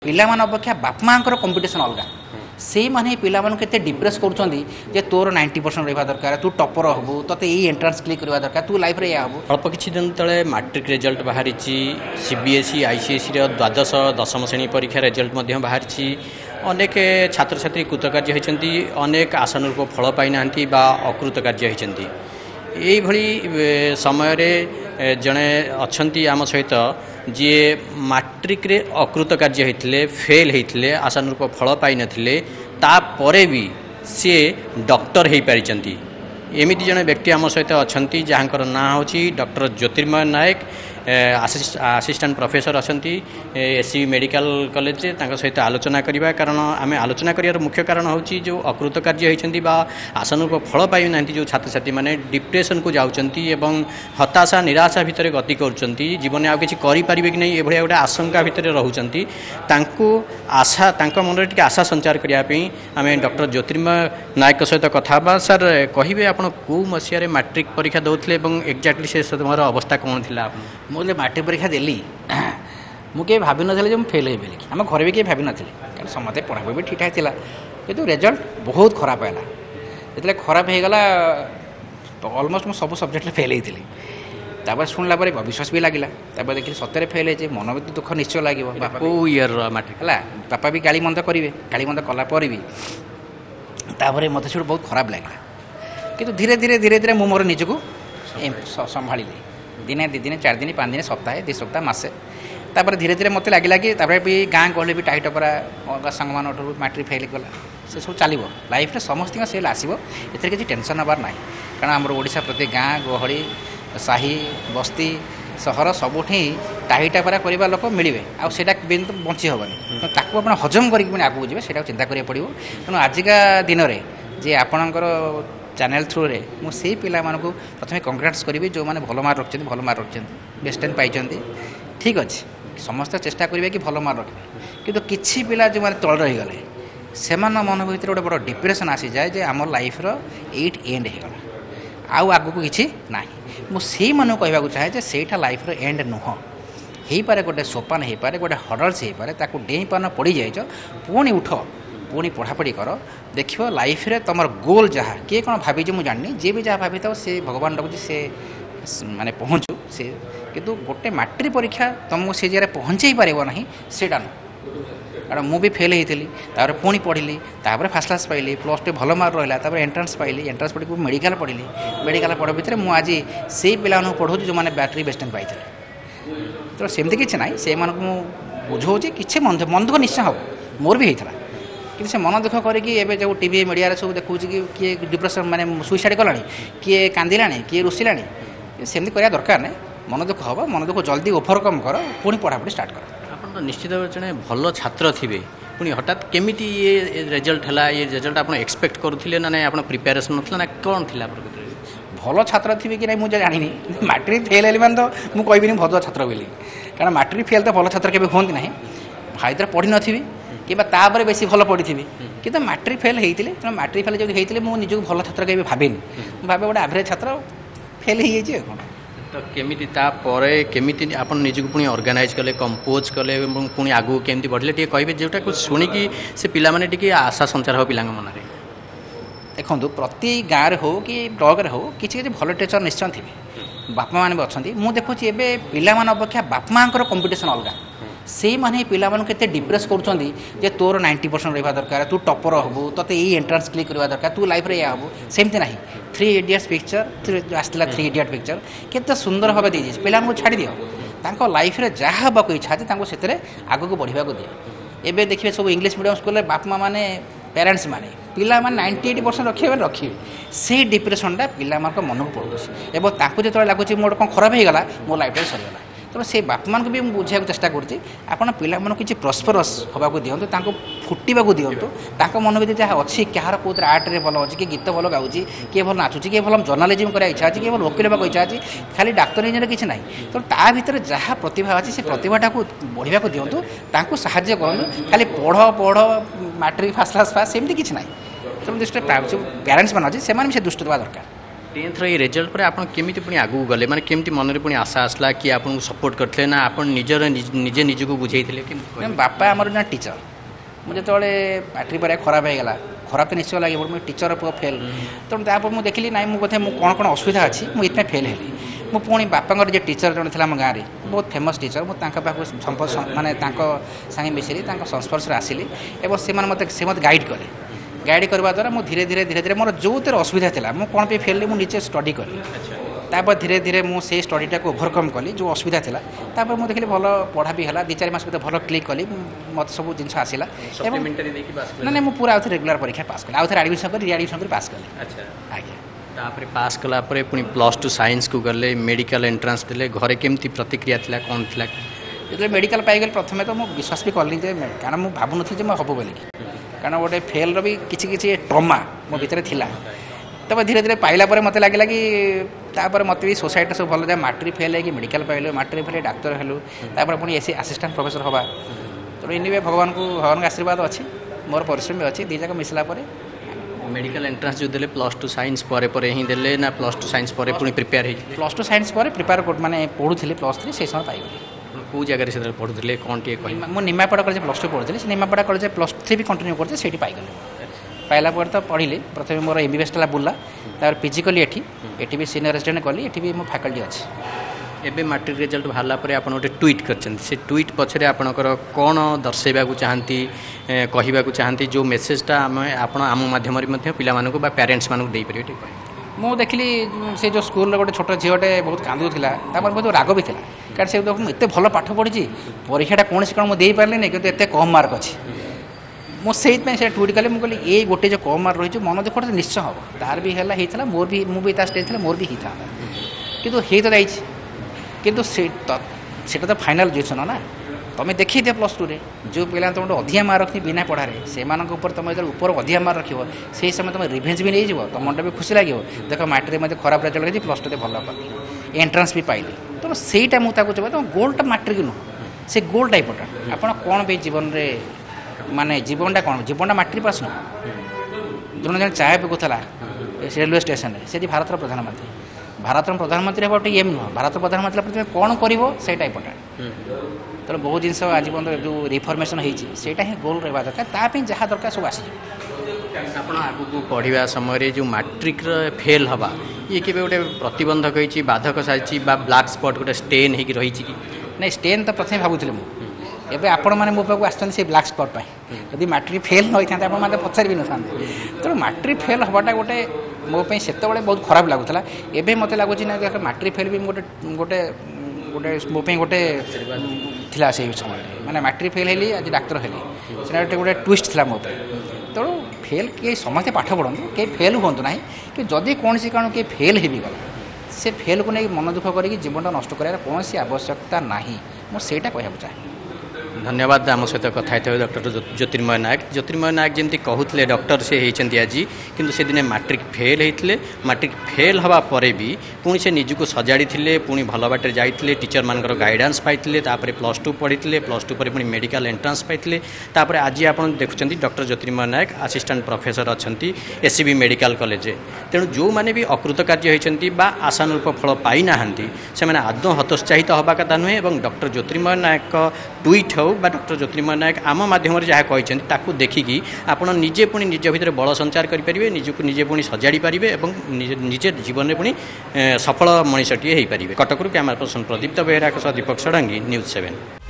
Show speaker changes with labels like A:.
A: पिलामान अपेक्षा बाप माँ कंपिटिशन अलग से माने पिला के डिप्रेस कर तोर 90% रहा दरकार तू टपर हबू ते एंट्रांस क्लिक करवा दरकार तू लाइफ रे हबू।
B: अल्प किछि दिन तले मैट्रिक रिजल्ट बाहरी सीबीएसई आईसीएसई द्वादश दशम श्रेणी परीक्षा रिजल्ट बाहरी अनेक छात्र छात्री कृतकार्य होती अनेक आशानुरूप फल पाई ना अकृतकार्य होती यही समय जड़े अच्छा आम सहित जी मैट्रिक रे अकृतकार्य होते फेल होते आशानुरूप फल पाई नथिले तापरे भी सी डॉक्टर हो पारी एमती जड़े व्यक्ति आम सहित अच्छा जहाँकर ना हूँ doctor Jyotirmay Nayak assistant professor अच्छा एससी मेडिकल कॉलेज सहित आलोचना करवा कारण आम आलोचना कर मुख्य कारण हूँ जो अकृतकार्य होती आशानुरूप फल पाई ना जो छात्र छात्री मैंने डिप्रेशन को जाऊँगी हताशा निराशा भितर गति कर जीवन आउ कि करें कि नहीं ये गोटे आशंका भितर रोचती आशा मन में आशा संचार करने आम डॉक्टर ज्योतिर्मय नायक सहित कथा सर कहे आप कौ मसीह मैट्रिक परीक्षा दौले एक्जाक्टली से समय अवस्था कौन थी
A: मुझे मैट्रिक परीक्षा देली मुझे भाभी नी जो फेल हो बोलिकी आम घर भी किए भाभी नी कारण समझते पढ़ापढ़ी भी ठीक ठाक था कि रिजल्ट बहुत खराब है जो खराब होगला अलमोस्ट मुझे सब सब्जेक्ट फेल होती शुणला विश्वास भी लगे देखिए सतरे फेल हो मन भी दुख निश्चय लगे बापू
B: ईयर मैट्रिक
A: है बापा भी गाड़ी मंद करेंगे गाड़ी मंद कलापर भी मत से बहुत खराब लगे कि धीरे धीरे धीरे धीरे मुझे मोर निजक संभाली दिने 2 दिन 4 दिन 5 दिन सप्ताहे 2 सप्ताह मसे तापर धीरे धीरे मत लगे कि भी गाँ गहली भी टाइट परा अलग सांग मान मैट्रिक फेल गला से सब चलो लाइफ समस्त सेल आसो ए किसी टेंशन हबार ना कारण आम ओडिशा प्रति गाँ गहली साही बस्ती सहर सबुठी टाइटा परा करवा लोक मिले आटा बंची हेनी ताकू आप हजम करके आगे जी से चिंता करा पड़ो तेणु आजिका दिन में जे आपणकर चैनल थ्रू रे मुझे पिला मानक प्रथम कंग्राट्स करी जो मैंने भल मार्क रखते भल मार्क रखते बेस्ट टेन पाई ठीक अच्छे समस्त चेष्टा करेंगे कि भल मार्क रखें कि किसी पिला जो मैंने तल रहीगले से मन भर गोटे बड़ डिप्रेशन आसी जाए जे आम लाइफ एट एंड होगला आउ आगू किसी ना मुझे मन कहवाक चाहे सेटा लाइफ एंड नुह हो पारे गोटे सोपान हो पारे गोटे हडल्स हो पारे ताकू डेई पान पड़ जाइए पुणी उठ पुणी पढ़ापढ़ी कर देख लाइफ रे तुम गोल जहाँ किए कौन भाभी मुझे जाननी जी भी जहाँ भाभी था से भगवान डकुची से माने पहुँचू से किंतु गोटे मैट्रिक परीक्षा तुमको से जगह पहुँचे पार ना सेटा नु कारण मुझे फेल होती पुणी पढ़ी तापर फास्ट क्लास पाइली +2 भल मार्क रहा एंट्रांस पाइली एंट्रांस पढ़ी मेडिकल पढ़ी मेडिकल पढ़ भितर मुझे आज से पिला पढ़ाऊँ जो मैंने बैटरी बेस्ट टाइम पाई तो सेमती किसी ना से बुझाऊँ कि मन दुख निश्चय हम मोर भी होता कि से मन दुख करके जो टीवी मीडिया सब देखा कि किए डिप्रेशन माने सुइसाइड कला किए कांदिला किए रुषिला सेमती करवा दरकार ना मन दुख हम मन दुख जल्दी ओभरकम कर पुणी पढ़ापढ़ी स्टार्ट कर
B: आप तो निश्चित जड़े भल छात्र थे पुणी हठात केमिति ये रिजल्ट है ये रिजल्ट आप एक्सपेक्ट करुले ना आप प्रिपेरेसन ना ना कौन थी
A: भल छात्र थी कि नहीं मुझे जानी मैट्रिक फेल है मैंने तो मुझे कहबी भल छात्र बोली कारण मैट्रिक फेल तो भल छात्र केवे हमें ना भाई पढ़ी नी कि बेस भल पढ़ी कि मैट्रिक फेल होते तेना मैट्रिक फेल जो होते मुझे निजक भल छात्र कभी भावेनि भावे गोटे एवरेज छात्र फेल हो कौन
B: तो केमिति तापर केमिति आप निजक पुणी ऑर्गेनाइज कले कंपोज कले पुणी आगू केमती बढ़ले टे कहे जोटा कुछ शुणिकी से पिला माने टिके आशा संचार हो पिला मन में
A: देखो प्रति गाँव हो कि ब्लॉक हो किसी भल टीचर निश्चय थे बापा मैंने भी अच्छा मुझे देखुची एवं पिला अपेक्षा बाप माँ कंपिटिशन अलग से माने पिला के डिप्रेस कर तोर 90% रहा दरकार तू टपर हबू ते एंट्रांस क्लिक करवा दरकार तू लाइफ रे हबू सेमती ना 3 इडियट्स पिक्चर आसला 3 इडियट पिक्चर केते सुंदर भाव दी पिला छाड़ी दियो लाइफ रे जहाँ हाँक इच्छा से आग को बढ़ा दियो एवं देखिए सब इंग्लिश मीडियम स्कूल बाप माँ मैंने पेरेंट्स मैंने पिला 98% रखिए से डिप्रेसनटा पिला मन को पड़ोस जो लगुच मोर कौन खराब हो गला मो लाइफ सरीगला तो से बाप मान को भी बुझा चेष्टा करुँच आपड़ पिला किसी प्रस्परस होगा दिंतु फुटा दिंतु मन भर जहाँ अच्छी क्या कौन आर्ट्रे भल अच्छी कि गीत भल गाँव किए भल नाचुची किए भल जर्नालीजम कराया इच्छा अच्छी किए भल वकिल होगा इच्छा अच्छी खाली डाक्तर इंजीनियर किसी ना तो ता भर जहाँ प्रतिभा अच्छी से प्रतिभाटा को बढ़ावा दिंतु साहाଯ୍य करूँ खाली पढ़ पढ़ मैट्रिक फास्ट क्लास पास सेमती किसी ना तो दृष्टि पेरेंट्स मैंने अच्छे से दृष्टि देवा दरकार
B: टेन्थ रिजल्ट पर आप केमी पुणी आगू गले माने केमती मन में पुणी आशा आसला कि आपको सपोर्ट करते ना आप निजे निजक बुझे
A: बापा आमर ना टीचर मुझे जो मैट्रिक पर खराब हो गला खराब तो निश्चय लगे मुझे टीचर पुआ फेल तेणु तापर मुझे देखिली ना मुझे कौन कौन असुविधा अच्छी मुझे फेल हेली मु पुणी बापा जो टीचर जन था गाँव में बहुत फेमस टीचर मुझे माने सांगे मिसरी संस्पर्श आसिली और से मत गाइड कले गाइड करवा द्वारा मुझे धीरे धीरे धीरे धीरे मोर जो असुविधा था मुझे कौन पे फेल मुझे स्टडी कली तापर धीरे धीरे मुझे स्टडीटा को ओभरकम कली जो असुविधा था तापर मुझे देखिए भल पढ़ा भी है 2-4 मास भर भल क्लिक कली मत सब जिन आसला ना ना मुझे पूरा आउ रेगुलर परीक्षा पास कली आउ एडमिशन कर रिएडमिशन कर पास कली आज्ञा
B: तापर पास कला पुणी +2 साइंस को गले मेडिकल एंट्रांस देले घरे केमती प्रतिक्रिया थिला कौन थिला
A: जो मेडिकल पाइगल प्रथम तो मुझे विश्वास भी कली कारण मुझे भावुन मैं हम बोली कारण गोटे फेल भी किसी ट्रमा मो भीतर थिला तब धीरे धीरे पाइला पर मत लगे कि तापर मत भी सोसाइटी सब भल जाए मैट्रिक फेल है मेडिकल पाइल मैट्रिक फेल डाक्तर हेलु तापर पुणी एसी असिस्टेंट प्रोफेसर हवा तो इन भगवान को आशीर्वाद अच्छी मोर परिश्रम भी अच्छी दी जाक मिसला
B: मेडिकल एंट्रांस जो देले +2 साइंस पर ही देले ना +2 साइंस पर पुणी प्रिपेयर है
A: +2 साइंस पर प्रिपेयर माने पढ़ुली +3 से समय पाइगली
B: कौ जगह से पढ़ुले कौन टे
A: मुझे निमापड़ा कॉलेज +2 पढ़ुली निमापड़ा कॉलेज +3 भी कंटिन्यू करते से पाइगली पाइला पर तो पढ़ी प्रथम मोर MBBS टा बुला तार पीजी कली एटी भी सीनियर रेजिडेंट कली एटी भी मो फैकल्टी अच्छी
B: एबे मैट्रिक रिजल्ट बाहरला पर आप गोटे ट्वीट करछन से ट्वीट पछरे आपनकर कौन दर्शाइबा को चाहती कहबा को चाहती जो मेसेजटा आप आम माध्यम पिला बा पेरेंट्स मानक दे परिबे
A: मु देखली से जो स्कूल गोटे छोट झीटे बहुत कांदुला बहुत राग भी था कारण से एत भल पाठ पढ़ी परीक्षाटा कौन से कौन मुझे पारे नहीं कि एत कम मार्क अच्छी मुझे ट्वीट कले मुझे ये गोटे जो कम मार्क रही मन दुख निश्चय हम तार भी है मोर भी मुझे स्टेज था मोर भी होता कि हो तो जाइए कितु से तो फाइनाल डिसीजन ना तुम देखी दिया +2 रे जो पिला तुम अधिका मार्क रखी बिना पढ़ारे से तुम जो ऊपर अधिका मार्क रखो से समय तुम रिभेंज भी नहीं जीव तुम मन भी खुशी लगे देख मैट्रिक में खराब रिजल्ट रही +2 भल कली एंट्रांस भी पाइली तो सहीटा मुझे चाहिए तुम गोलटा मैट्रिक नुह से गोलटा इम्पोर्टाट आप कौन भी जीवन में माने जीवनटा कौन जीवनटा मैट्रिक पास नुह जो जन चाय पिकुला रेलवे स्टेशन से भारत प्रधानमंत्री भारत प्रधानमंत्री गोटे एम नुह भारत प्रधानमंत्री तुम कौन कर इम्पोर्टाट तो बहुत जिन आज जो रिफर्मेसन होता ही गोल रहा दरकार ताप जहाँ दरकार सब आस
B: आगू पढ़ा समय जो मैट्रिक फेल हवा ये के गोटे प्रतिबंधक होती बाधक साजी ब्लैक स्पॉट गोटे स्टेन हो रही
A: नहीं स्टेन तो प्रथम भावुली मुझे आपण मैंने मो पाक आस ब्लैक स्पॉट जदि मैट्रिक फेल न होता आप पचार भी ना तेणु मैट्रिक फेल हवाटा गोटे मोपाई से बहुत खराब लगुला एवं मत लगुच ना मैट्रिक फेल भी गोटे गोटे गोटे मोपाई गोटे थिला से समय मैंने मैट्रिक फेल हेली आज डाक्तर हेली से गोटे ट्विस्ट थिला मोपाई तेणु फेल किए समस्ते पाठ पढ़ु कहीं फेल हूँ ना कि जदि कौन से कारण किए फेल हो गला से फेल को नहीं मन दुख करके जीवनटा नष्ट करार कौन आवश्यकता ना मुझे कहना चाहे
B: धन्यवाद आम सहित कथा डॉक्टर ज्योतिर्मय नायक जमी कहते डॉक्टर से होती आज किंतु से दिन मैट्रिक फेल होते मैट्रिक फेल हवा पर भी पुणी से निजक सजाड़ी थे पुणी भल बाटे जाते टीचर मान गाइडेंस पाई +2 पढ़ी +2 पर पुणी मेडिकल एंट्रांस पाई आज आप देखुं doctor Jyotirmay Nayak assistant professor अच्छा SCB मेडिकल कॉलेज तेणु जो मैंने भी अकृतकार्य होती आशानुरूप फल पाई ना से आदौ हतोत्साहित हवा कथा नुहे और डॉक्टर ज्योतिर्मय नायक ट्वीट हो डॉक्टर ज्योतिर्मय नायक आम माध्यम जहाँ कहते देखिकी आपड़ निजे पुणी निज भितर बल संचार करेंगे निजक निजे पुणी सजाड़ी पारे और निजे जीवन में पुणी सफल मनीषटीए हो पारे। कटकरू कैमरा पर्सन प्रदीप्त बेहरा सह दीपक षडंगी न्यूज़ 7।